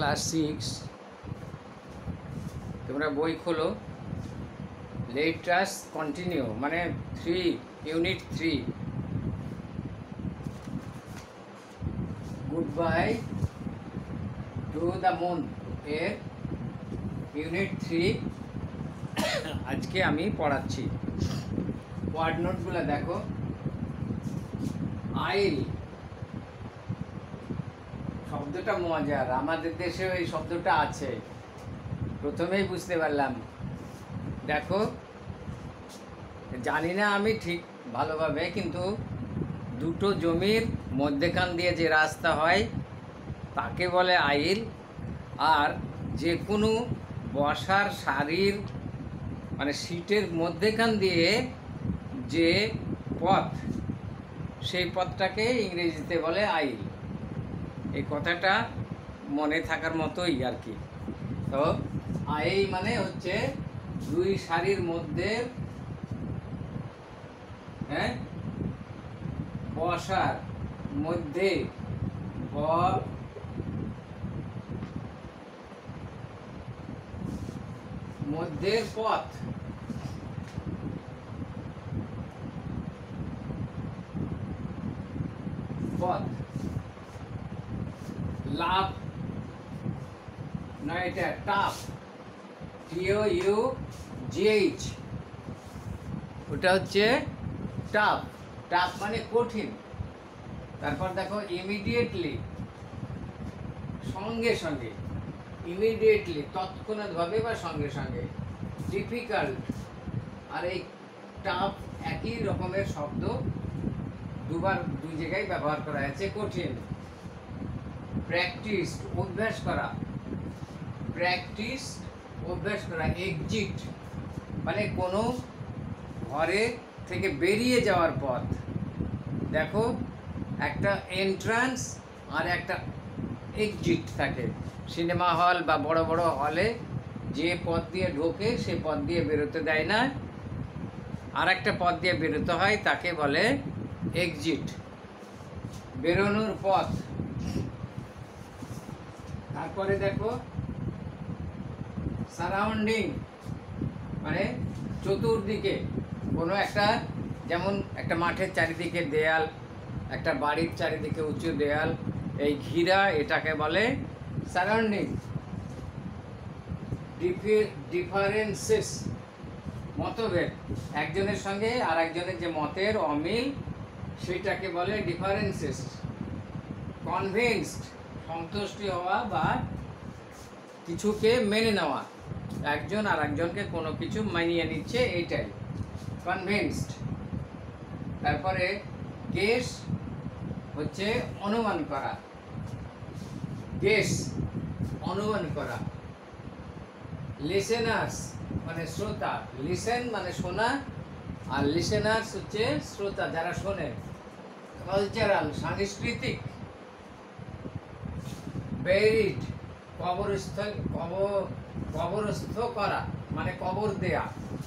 Class 6 তোমরা বই খোলো। লেট আস কন্টিনিউ মানে 3 unit 3 good bye to the moon এর ইউনিট 3 আজকে আমি পড়াচ্ছি। ওয়ার্ড নোটগুলো দেখো। আইল শব্দটা মজার, আমাদের দেশে এই শব্দটা আছে, প্রথমেই বুঝতে পারলাম। দেখো, জানি না আমি ঠিক ভালোভাবে, কিন্তু দুটো জমির মধ্যেখান দিয়ে যে রাস্তা হয় তাকে বলে আইল। আর যে কোনো বসার সারির মানে সিটের মধ্যেখান দিয়ে যে পথ, সেই পথটাকে ইংরেজিতে বলে আইল। এই কথাটা মনে থাকার মতোই আর কি। তো আইল মানে হচ্ছে দুই সারির মধ্যে বসার মধ্যে মধ্যের পথ। লাভ না, এটা টাফ, TOUGH, ওটা হচ্ছে টাফ। টাফ মানে কঠিন। তারপর দেখো ইমিডিয়েটলি, সঙ্গে সঙ্গে, ইমিডিয়েটলি তৎক্ষণাৎভাবে বা সঙ্গে সঙ্গে। ডিফিকাল্ট আর এই টাফ একই রকমের শব্দ, দুবার দুই জায়গায় ব্যবহার করা হয়েছে। কঠিন। প্র্যাকটিস অভ্যাস করা, প্র্যাকটিস অভ্যাস করা। এক্সিট মানে কোনো ঘরে থেকে বেরিয়ে যাওয়ার পথ। দেখো, একটা এন্ট্রান্স আর একটা এক্সিট থাকে। সিনেমা হল বা বড় বড় হলে যে পথ দিয়ে ঢোকে সে পথ দিয়ে বেরোতে দেয় না, আর একটা পথ দিয়ে বেরোতে হয়, তাকে বলে এক্সিট, বেরোনোর পথ। তারপরে দেখো সারাউন্ডিং মানে চতুর্দিকে কোনো একটা, যেমন একটা মাঠের চারিদিকে দেয়াল, একটা বাড়ির চারিদিকে উঁচু দেয়াল, এই ঘিরা, এটাকে বলে সারাউন্ডিং। ডিফারেন্সেস মতভেদ, একজনের সঙ্গে আর একজনের যে মতের অমিল, সেটাকে বলে ডিফারেন্সেস। কনভিন্সড সন্তুষ্টি হওয়া বা কিছুকে মেনে নেওয়া, একজন আর একজনকে কোনো কিছু মানিয়ে নিচ্ছে, এইটাই কনভিন্সড। তারপরে গেস হচ্ছে অনুমান করা, গেস অনুমান করা। লিসেনার্স মানে শ্রোতা, লিসেন মানে শোনা, আর লিসেনার্স হচ্ছে শ্রোতা, যারা শোনে। কালচারাল সাংস্কৃতিক। বেরিড কবরস্থ করা মানে কবর দেয়া।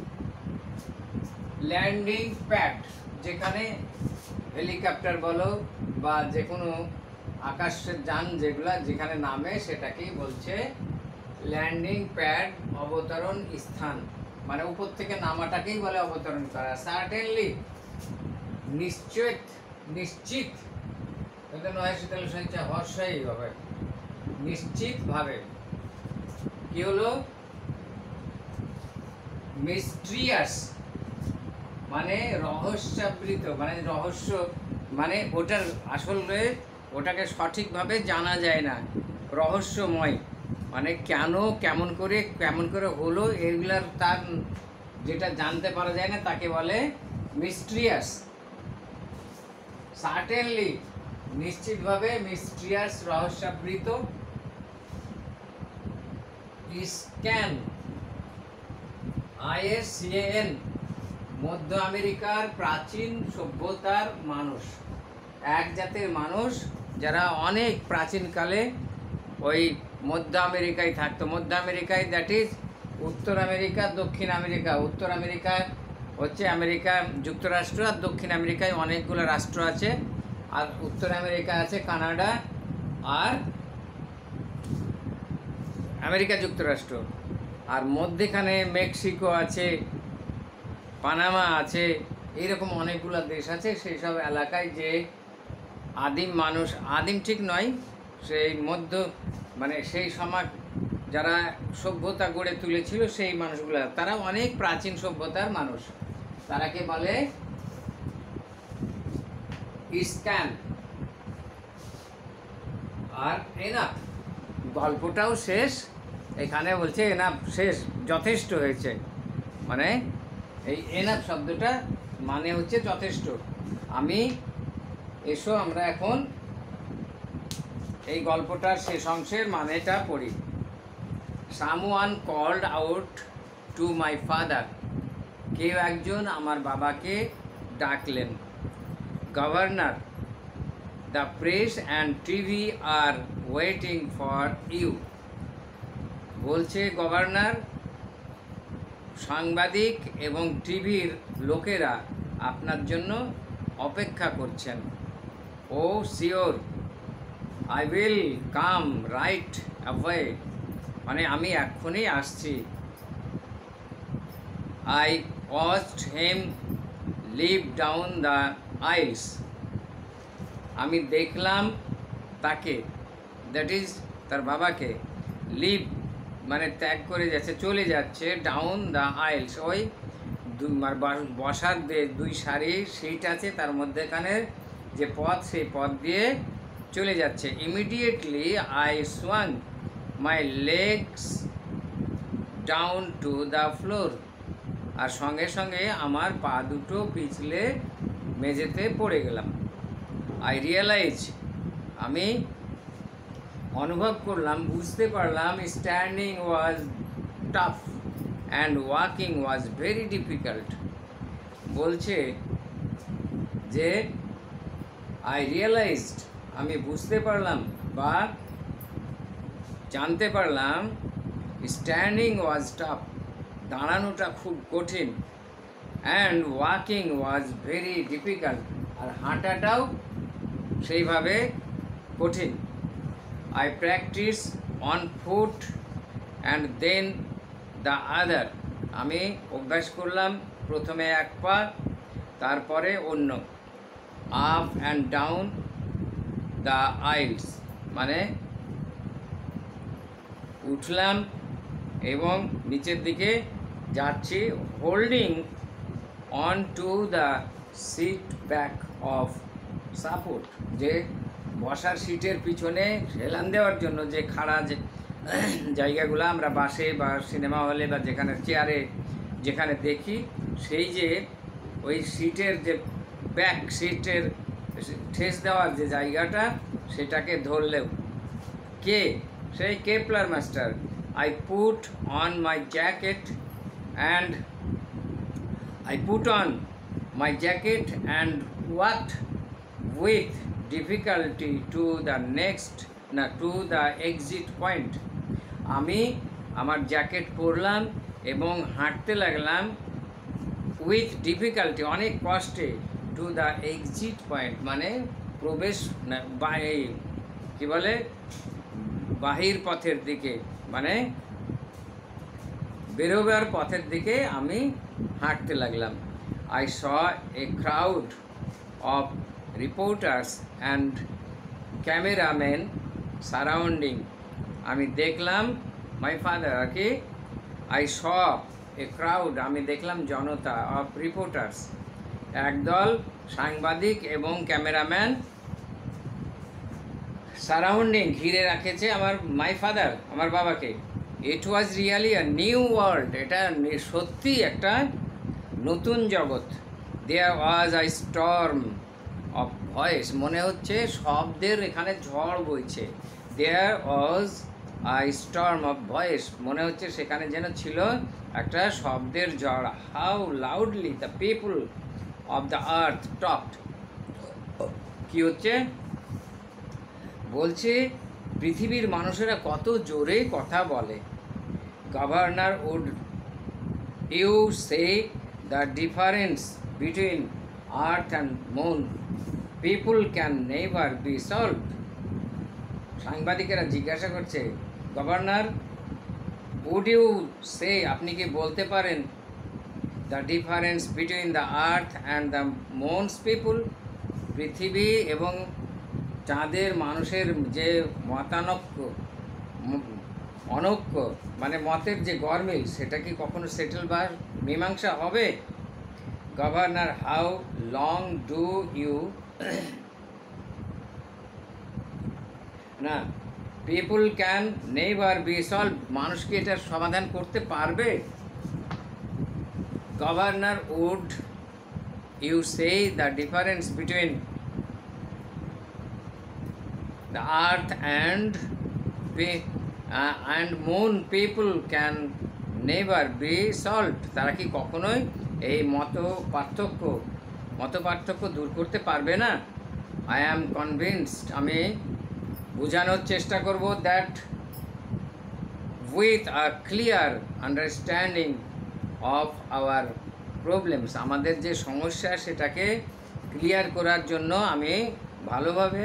ল্যান্ডিং প্যাড যেখানে হেলিকপ্টার বলো বা যে কোনো আকাশের যান যেগুলা যেখানে নামে সেটাকেই বলছে ল্যান্ডিং প্যাড। অবতরণ স্থান মানে উপর থেকে নামাটাকেই বলে অবতরণ করা। সার্টেনলি নিশ্চিত, নিশ্চিত, হর্ষই হবে, নিশ্চিতভাবে। কি হলো? মিস্ট্রিয়াস মানে রহস্যাবৃত, মানে রহস্য, মানে ওটার আসলে ওটাকে সঠিকভাবে জানা যায় না, রহস্যময়। মানে কেন, কেমন করে হলো, এগুলার তার যেটা জানতে পারা যায় না তাকে বলে মিস্ট্রিয়াস। সার্টেনলি নিশ্চিতভাবে, মিস্ট্রিয়াস রহস্যাবৃত। স্ক্যান ISCAN মধ্য আমেরিকার প্রাচীন সভ্যতার মানুষ, এক জাতের মানুষ যারা অনেক প্রাচীনকালে ওই মধ্য আমেরিকায় থাকতো। মধ্য আমেরিকায় দ্যাট ইজ উত্তর আমেরিকা, দক্ষিণ আমেরিকা। উত্তর আমেরিকা হচ্ছে আমেরিকা যুক্তরাষ্ট্র, আর দক্ষিণ আমেরিকায় অনেকগুলো রাষ্ট্র আছে, আর উত্তর আমেরিকা আছে কানাডা আর আমেরিকা যুক্তরাষ্ট্র, আর মধ্যেখানে মেক্সিকো আছে, পানামা আছে, এইরকম অনেকগুলো দেশ আছে। সেই সব এলাকায় যে আদিম মানুষ, আদিম ঠিক নয়, সেই মধ্য মানে সেই সমাজ যারা সভ্যতা গড়ে তুলেছিল সেই মানুষগুলো, তারা অনেক প্রাচীন সভ্যতার মানুষ, তারাকে বলে ইস্কান। আর এনাফ, গল্পটাও শেষ, এখানে বলছে এনাফ শেষ, যথেষ্ট হয়েছে। মানে এই এনাফ শব্দটা মানে হচ্ছে যথেষ্ট। এসো আমরা এখন এই গল্পটার শেষ অংশের মানেটা পড়ি। Someone called out to my father, কেউ একজন আমার বাবাকে ডাকলেন। Governor, the press and TV are waiting for you. বলছে গভর্নর, সাংবাদিক এবং টিভির লোকেরা আপনার জন্য অপেক্ষা করছেন। Oh sure, I will come right away, মানে আমি এক্ষুনি আসছি। I watched him leave down the aisles, আমি দেখলাম তাকে, দ্যাট ইজ তার বাবাকে, লিভ মানে ত্যাগ করে যাচ্ছে, চলে যাচ্ছে, ডাউন দ্য আইলস, ওই বসার দুই সারি সিট আছে, তার মধ্যেখানে যে পথ, সেই পথ দিয়ে চলে যাচ্ছে। Immediately I swung my legs down to the floor, আর সঙ্গে সঙ্গে আমার পা দুটো পিছলে মেঝেতে পড়ে গেলাম। আই রিয়েলাইজ, আমি অনুভব করলাম, বুঝতে পারলাম, standing was tough and walking was very difficult. বলছে যে আই রিয়েলাইজড, আমি বুঝতে পারলাম বা জানতে পারলাম, স্ট্যান্ডিং ওয়াজ টাফ, দাঁড়ানোটা খুব কঠিন, and walking was very difficult, আর হাঁটাটাও সেইভাবে কঠিন। I practice on foot and then the other, আমি অভ্যাস করলাম প্রথমে এক পা, তারপরে অন্য। Up and down the aisles, মানে উঠলাম এবং নিচের দিকে যাচ্ছি। Holding on to the seat back of support, যে বসার সিটের পিছনে হেলান দেওয়ার জন্য যে খাড়া যে জায়গাগুলো আমরা বাসে বা সিনেমা হলে বা যেখানে চেয়ারে যেখানে দেখি, সেই যে ওই সিটের যে ব্যাক সিটের ঠেস দেওয়ার যে জায়গাটা, সেটাকে ধরলেও কে, সেই Kepler master. I put on my jacket and walked with difficulty to the exit point, আমি আমার জ্যাকেট পরলাম এবং হাঁটতে লাগলাম, উইথ ডিফিকাল্টি, অনেক কষ্টে, টু দ্য এক্সিট পয়েন্ট, মানে প্রবেশ কি বলে, বাহির পথের দিকে, মানে বেরোবার পথের দিকে আমি হাঁটতে লাগলাম। I saw a crowd of reporters and cameraman surrounding, আমি দেখলাম, মাই ফাদার আর কি, আই স এ ক্রাউড, আমি দেখলাম জনতা, অফ রিপোর্টার্স, একদল সাংবাদিক এবং ক্যামেরাম্যান, সারাউন্ডিং, ঘিরে রাখেছে আমার মাই ফাদার, আমার বাবাকে। It was really a new world, এটা সত্যি একটা নতুন জগৎ। There was a storm of voice, মনে হচ্ছে শব্দের এখানে ঝড় বইছে। There was a storm of voice, মনে হচ্ছে সেখানে যেন ছিল একটা শব্দের ঝড়। How loudly the people of the earth talked, কি হচ্ছে বলছে, পৃথিবীর মানুষেরা কত জোরে কথা বলে। Governor would you say the difference between earth and moon people can never be solved. সাংবাদিকেরা জিজ্ঞাসা করছে, গভর্নর, উড ইউ সে, আপনি কি বলতে পারেন, the difference between the earth and the moon's people, পৃথিবী এবং চাঁদের মানুষের যে মতানৈক্য, অনৈক্য মানে মতের যে গরমিল, সেটা কি কখনো সেটেল বা মীমাংসা হবে? Governor, how long do you know, people can never be solve, মানুষ কি এটার সমাধান করতে পারবে? Governor, would you say the difference between the earth and moon people can never be solved, তারা কি কখনোই এই মত পার্থক্য দূর করতে পারবে না? আই অ্যাম কনভিন্সড, আমি বোঝানোর চেষ্টা করব, that with a clear understanding of our problems, আমাদের যে সমস্যা সেটাকে ক্লিয়ার করার জন্য আমি ভালোভাবে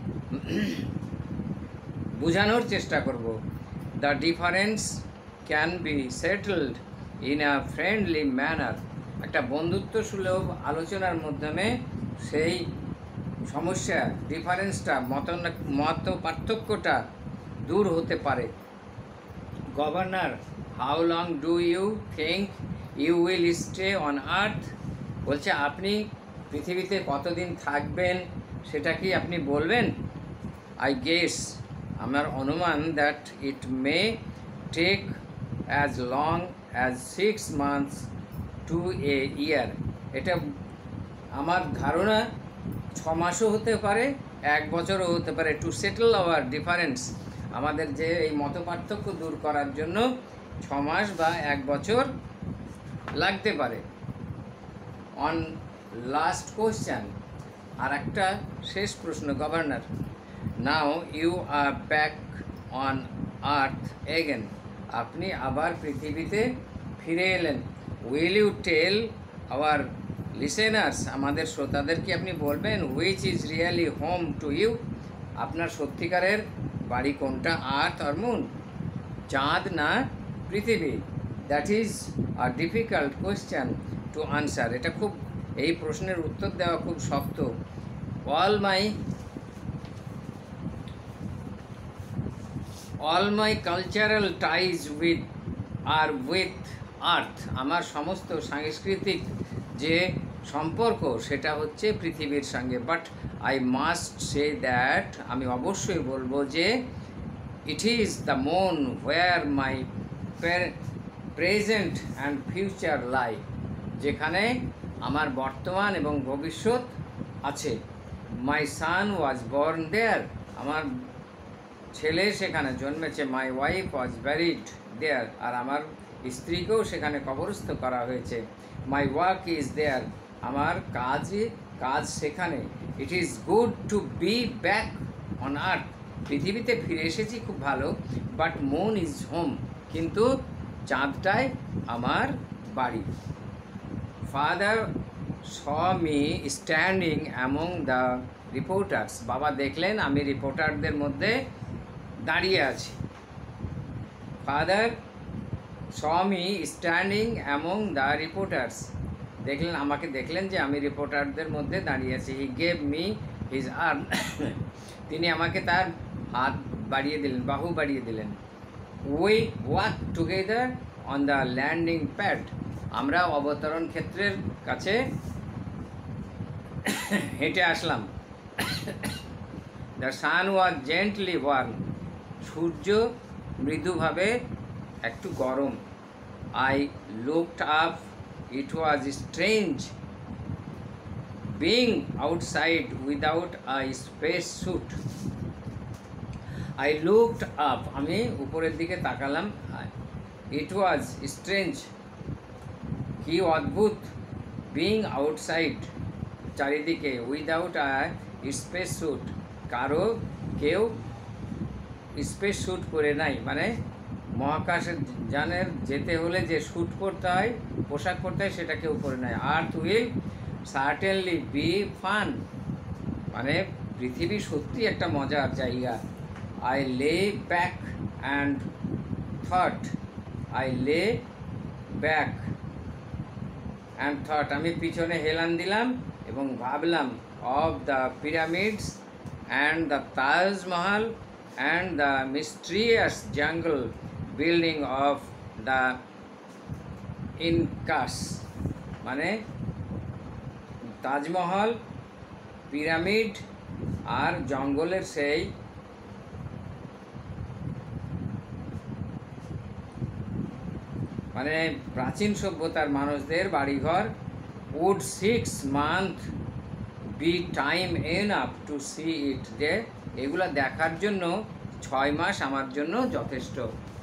বোঝানোর চেষ্টা করব। The difference can be settled in a friendly manner, একটা বন্ধুত্বসুলভ আলোচনার মাধ্যমে সেই সমস্যা, ডিফারেন্সটা, মত পার্থক্যটা দূর হতে পারে। Governor, how long do you think you will stay on earth, বলছে আপনি পৃথিবীতে কতদিন থাকবেন সেটা কি আপনি বলবেন? আই গেস, আমার অনুমান, that it may take as long as 6 months to a year, এটা আমার ধারণা 6 মাসও হতে পারে, 1 বছরও হতে পারে, টু সেটেল আওয়ার ডিফারেন্স, আমাদের যে এই মত পার্থক্য দূর করার জন্য 6 মাস বা 1 বছর লাগতে পারে। অন লাস্ট কোশ্চেন, আর একটা শেষ প্রশ্ন, governor, now you are back on earth again, আপনি আবার পৃথিবীতে ফিরে এলেন, will you tell our listeners, আমাদের শ্রোতাদের কি আপনি বলবেন, which is really home to you, আপনার সত্যিকারের বাড়ি কোনটা, আর্থ আর মুন, চাঁদ না পৃথিবী? That is a difficult question to answer, এটা খুব, এই প্রশ্নের উত্তর দেওয়া খুব শক্ত। all my cultural ties are with earth, আমার সমস্ত সাংস্কৃতিক যে সম্পর্ক সেটা হচ্ছে পৃথিবীর সঙ্গে, but I must say that, আমি অবশ্যই বলবো যে it is the moon where my present and future lie, যেখানে আমার বর্তমান এবং ভবিষ্যৎ আছে। মাই সান ওয়াজ বর্ন দেয়ার, আমার ছেলে সেখানে জন্মেছে। মাই ওয়াইফ ওয়াজ ব্যারিড দেয়ার, আর আমার স্ত্রীকেও সেখানে কবরস্থ করা হয়েছে। মাই ওয়ার্ক ইজ দেয়ার, আমার কাজ সেখানে। It is good to be back on earth, পৃথিবীতে ফিরে এসেছি খুব ভালো, বাট মুন ইজ হোম, কিন্তু চাঁদটাই আমার বাড়ি। Father saw me standing among the reporters, বাবা দেখলেন আমি রিপোর্টারদের মধ্যে দাঁড়িয়ে আছি। Father saw me standing among the reporters, আমাকে দেখলেন যে আমি রিপোর্টারদের মধ্যে দাঁড়িয়ে আছি। He gave me his arm, তিনি আমাকে তার হাত বাড়িয়ে দিলেন, বাহু বাড়িয়ে দিলেন। We walk together on the landing pad, আমরা অবতরণ ক্ষেত্রের কাছে হেঁটে আসলাম। The sun was gently warm, সূর্য মৃদুভাবে একটু গরম। I looked up, it was strange being outside without a space suit. I looked up, আমি উপরের দিকে তাকালাম। ইট ওয়াজ স্ট্রেঞ্জ, কি অদ্ভুত, বিং আউটসাইড, চারিদিকে, উইদাউট আ স্পেস স্যুট, কেউ স্পেস স্যুট পরে নাই, মানে মহাকাশের যানের যেতে হলে যে স্যুট পরতে হয়, পোশাক পরতে হয়, সেটা কেউ পরে নাই। Earth will certainly be fun, মানে পৃথিবী সত্যি একটা মজার জায়গা। I lay back and thought, I lay back and thought, আমি পিছনে হেলান দিলাম এবং ভাবলাম of the pyramids and the Taj Mahal and the mysterious jungle building of the Incas, মানে তাজমহল, পিরামিড আর জঙ্গলের সেই মানে প্রাচীন সভ্যতার মানুষদের বাড়িঘর। Would 6 months be time enough to see it, যে এগুলো দেখার জন্য 6 মাস আমার জন্য যথেষ্ট।